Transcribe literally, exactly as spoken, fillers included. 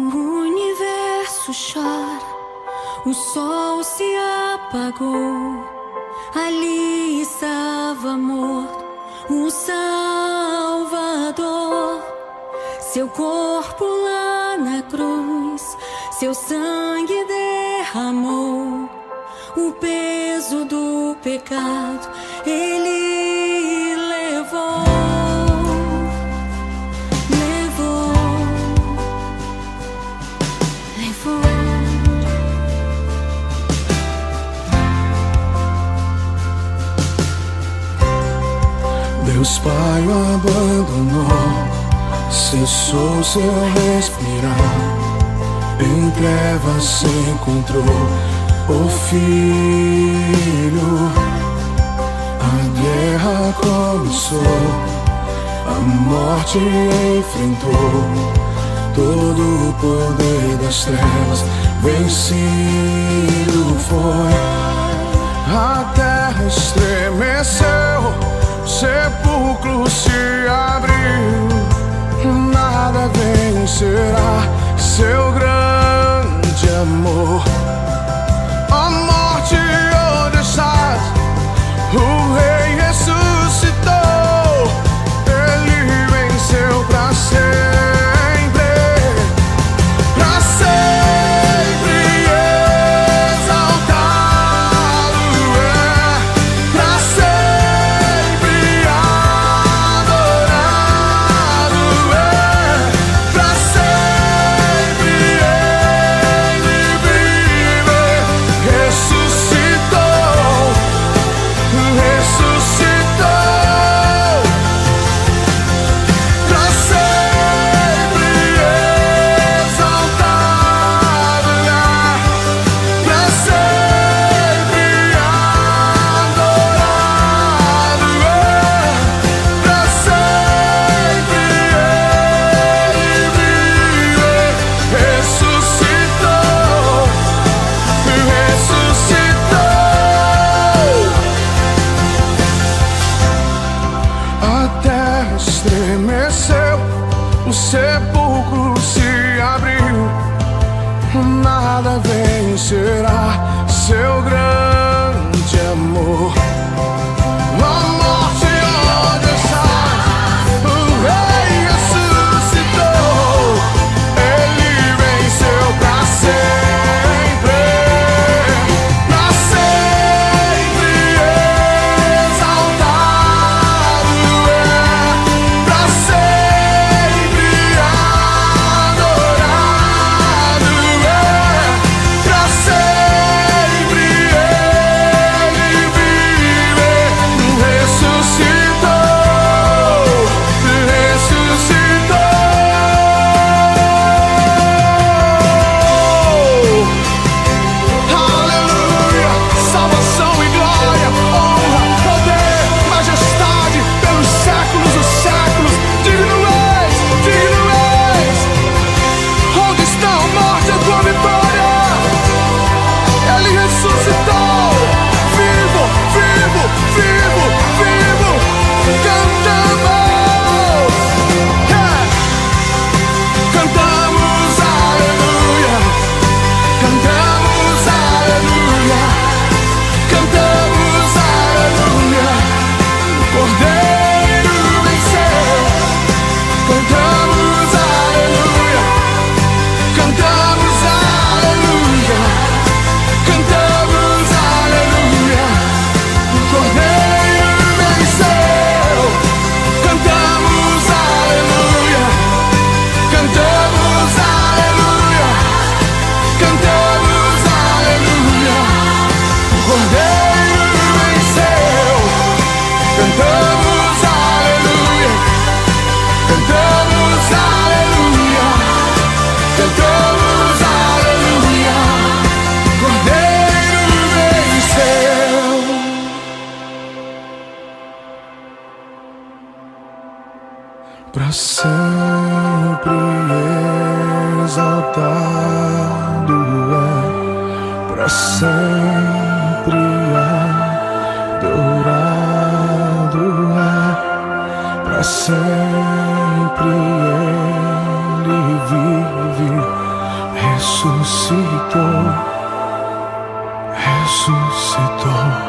universo chora, o sol se apagou. Ali estava morto o Salvador. Seu corpo lá na cruz, seu sangue derramou. O peso do pecado ele levou. Deus Pai o abandonou, cessou seu respirar. Em trevas se encontrou o Filho. A guerra começou, a morte enfrentou. Todo o poder das trevas vencido foi. A terra estremeceu, o sepulcro se abriu. Nada vencerá seu grande amor. Ó morte, onde estás? O Rei ressuscitou. Ele venceu pra sempre, pra sempre exaltado é, pra sempre adorado é, pra sempre ele vive. Ressuscitou, ressuscitou, pra sempre exaltado é, pra sempre adorado é, pra sempre ele vive. Ressuscitou, ressuscitou. A terra estremeceu, o sepulcro se abriu. Nada vencerá seu grande amor. A morte, onde estás? O Rei ressuscitou. Ele venceu pra sempre, pra sempre exaltado é, pra sempre adorado é, pra sempre ele vive. Ressuscitou, ressuscitou. Aleluia, salvação e glória, honra, poder, majestade pelos séculos dos séculos. Digno és, digno és. Onde está a morte, a tua vitória? Ele ressuscitou, vivo, vivo, vivo, vivo. Cantamos, é. Cantamos aleluia, cantamos aleluia, cantamos aleluia. O Cordeiro venceu. Cantamos aleluia, cantamos aleluia, cantamos aleluia. O Cordeiro venceu. Cantamos aleluia, cantamos aleluia, cantamos aleluia. O Cordeiro venceu. Cantamos aleluia, cantamos aleluia, cantamos aleluia. O Cordeiro venceu. Pra sempre exaltado é, pra sempre adorado é, pra sempre ele vive. ressuscitou, ressuscitou.